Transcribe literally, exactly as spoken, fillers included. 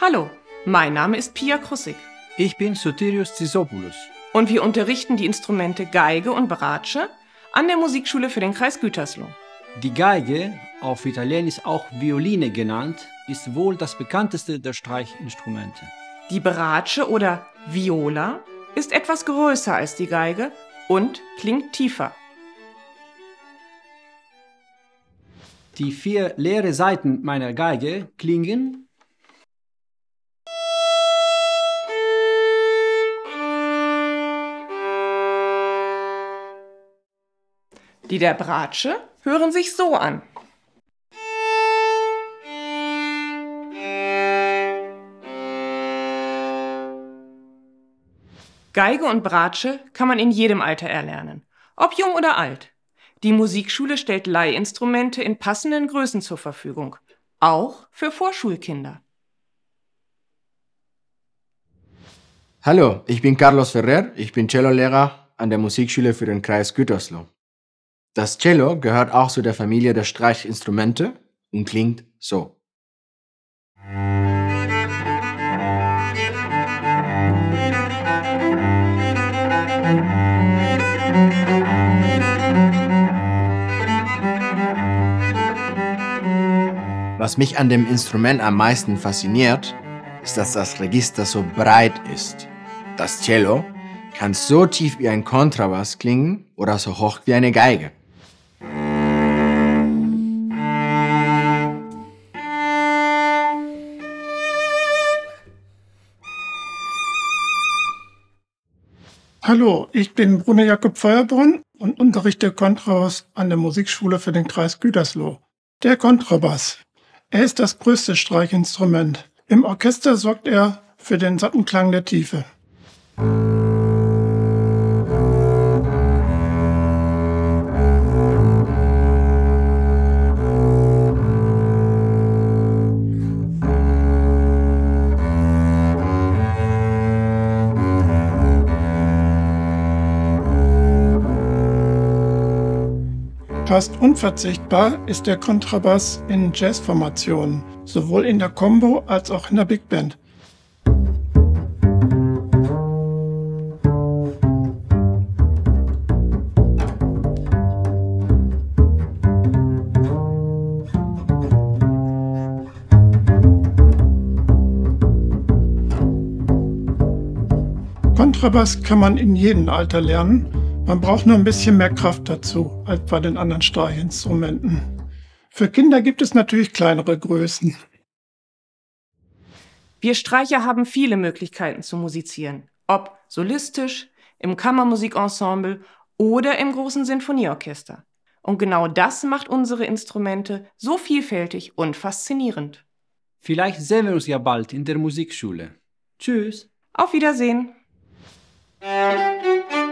Hallo, mein Name ist Pia Krussig. Ich bin Sotirios Zisopoulos. Und wir unterrichten die Instrumente Geige und Bratsche an der Musikschule für den Kreis Gütersloh. Die Geige, auf Italienisch auch Violine genannt, ist wohl das bekannteste der Streichinstrumente. Die Bratsche oder Viola ist etwas größer als die Geige und klingt tiefer. Die vier leere Saiten meiner Geige klingen Die der Bratsche hören sich so an. Geige und Bratsche kann man in jedem Alter erlernen, ob jung oder alt. Die Musikschule stellt Leihinstrumente in passenden Größen zur Verfügung, auch für Vorschulkinder. Hallo, ich bin Carlos Ferrer, ich bin Cellolehrer an der Musikschule für den Kreis Gütersloh. Das Cello gehört auch zu der Familie der Streichinstrumente und klingt so. Was mich an dem Instrument am meisten fasziniert, ist, dass das Register so breit ist. Das Cello kann so tief wie ein Kontrabass klingen oder so hoch wie eine Geige. Hallo, ich bin Bruno Jakob Feuerborn und unterrichte Kontrabass an der Musikschule für den Kreis Gütersloh. Der Kontrabass. Er ist das größte Streichinstrument. Im Orchester sorgt er für den satten Klang der Tiefe. Fast unverzichtbar ist der Kontrabass in Jazzformationen, sowohl in der Combo als auch in der Big Band. Kontrabass kann man in jedem Alter lernen. Man braucht nur ein bisschen mehr Kraft dazu, als bei den anderen Streichinstrumenten. Für Kinder gibt es natürlich kleinere Größen. Wir Streicher haben viele Möglichkeiten zu musizieren, ob solistisch, im Kammermusikensemble oder im großen Sinfonieorchester. Und genau das macht unsere Instrumente so vielfältig und faszinierend. Vielleicht sehen wir uns ja bald in der Musikschule. Tschüss! Auf Wiedersehen!